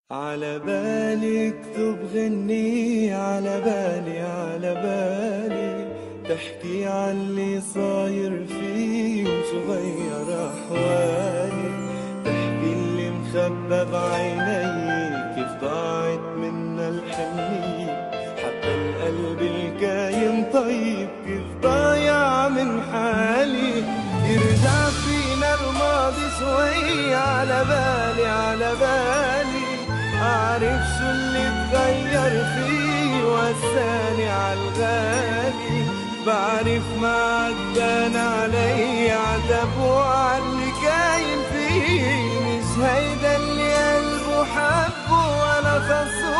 على بالي اكتب غني، على بالي على بالي تحكي عن اللي صاير فيه وصغير أحوالي، تحكي اللي مخبى بعيني كيف ضاعت منا الحنية، حتى القلب الكايم طيب كيف ضايع من حالي. يرجع فينا الماضي شوي، على بالي على بالي أعرف شو اللي تغير فيه وهساني عالغالي، بعرف ما عدان علي عتب وعاللي كاين فيه، مش هيدا اللي قلبه حبه ولا خصه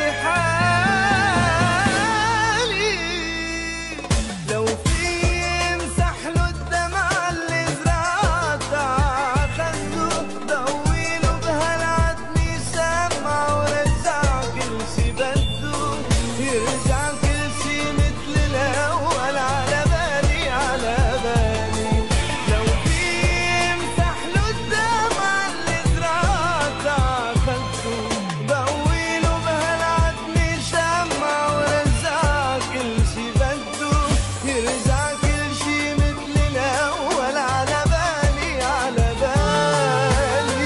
بحالي. لو في امسح له الدمع اللي زرعت عخده، ضويله بهالعتمي شمع ورجع كل شي بده، يرجع كل شي مثل الاول على بالي على بالي. لو في امسح له الدمع اللي زرعت عخده، ضويله بهالعتمي شمع ورجع كل شي بده، يرجع كل شي مثل الاول على بالي على بالي.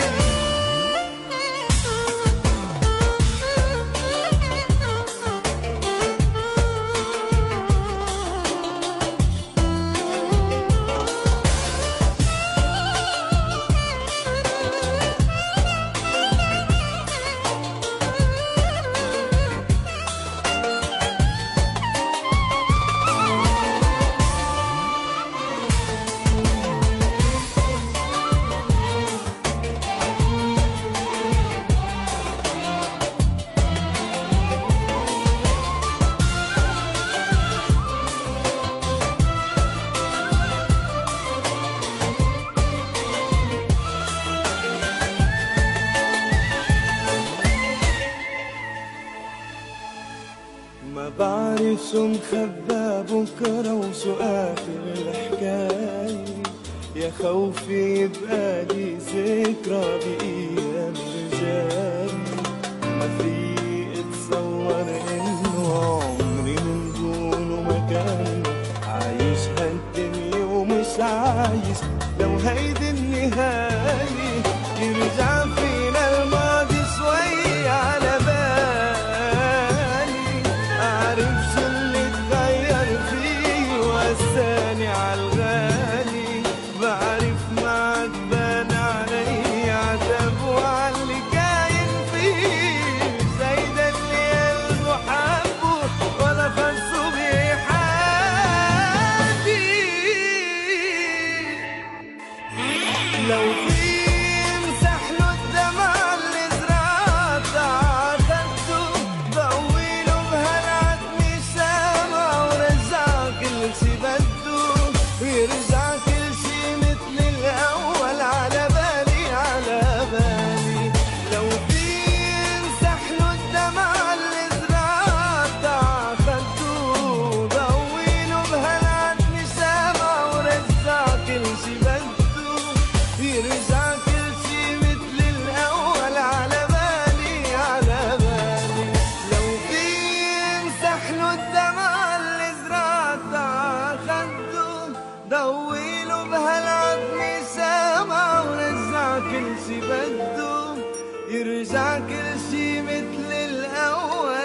ما بعرف شو مخبى بكرة وشو آخر الحكاية، يا خوفي يبقالي ذكرى بأيام رجالي، ما في اتصور إنه عمري من دونه مكان، عايش هالدنيا ومش عايش لو هيدي النهاية. يرجع فينا الماضي شوي، على بالي أعرف شو اللي تغير فيه وهساني عالغالي، بعرف ما عتبان علي عتب وعاللي كاين فيه، زيدا اللي قلبه حبه ولا خصه بحالي. لو في امسح له الدمع اللي زرعت عخده، ضويله بهالعتمي شمع ورجع كل شي بده، ويرجع كل شي مثل الاول على بالي على بالي. لو في امسح له الدمع اللي زرعت عخده، ضويله بهالعتمي شمع ورجع كل شي بده، يرجع كل شي مثل الاول على بالي على بالي. لو في امسح له الدمع اللي زرعت عخده، ضويله بهالعتمي سامع ورجع كل شي بده، يرجع كل شي مثل الاول